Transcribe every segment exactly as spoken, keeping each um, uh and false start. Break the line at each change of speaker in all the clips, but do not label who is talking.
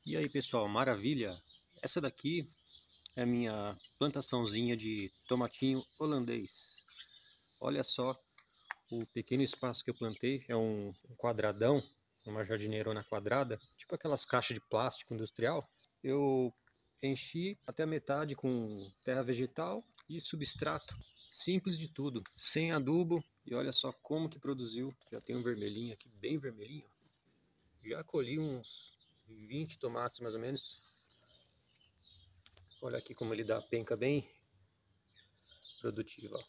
E aí pessoal, maravilha? Essa daqui é a minha plantaçãozinha de tomatinho holandês. Olha só o pequeno espaço que eu plantei, é um quadradão, uma jardineirona quadrada, tipo aquelas caixas de plástico industrial. Eu enchi até a metade com terra vegetal e substrato, simples de tudo, sem adubo. E olha só como que produziu, já tem um vermelhinho aqui, bem vermelhinho. Já colhi uns vinte tomates mais ou menos. Olha aqui como ele dá a penca bem produtiva.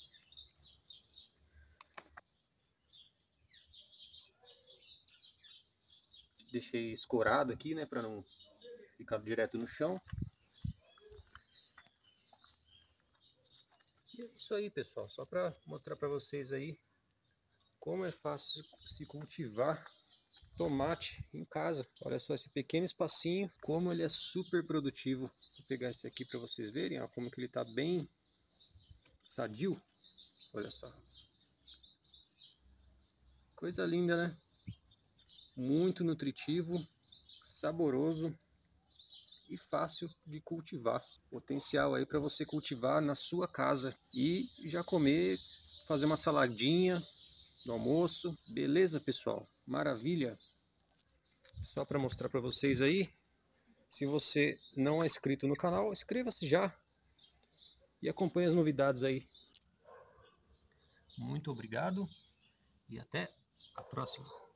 Deixei escorado aqui, né, para não ficar direto no chão. E é isso aí, pessoal. Só para mostrar para vocês aí como é fácil se cultivar tomate em casa. Olha só esse pequeno espacinho, como ele é super produtivo. Vou pegar esse aqui para vocês verem, ó, como que ele está bem sadio. Olha só. Coisa linda, né? Muito nutritivo, saboroso e fácil de cultivar. Potencial aí para você cultivar na sua casa e já comer, fazer uma saladinha no almoço. Beleza, pessoal? Maravilha! Só para mostrar para vocês aí. Se você não é inscrito no canal, inscreva-se já e acompanhe as novidades aí. Muito obrigado e até a próxima.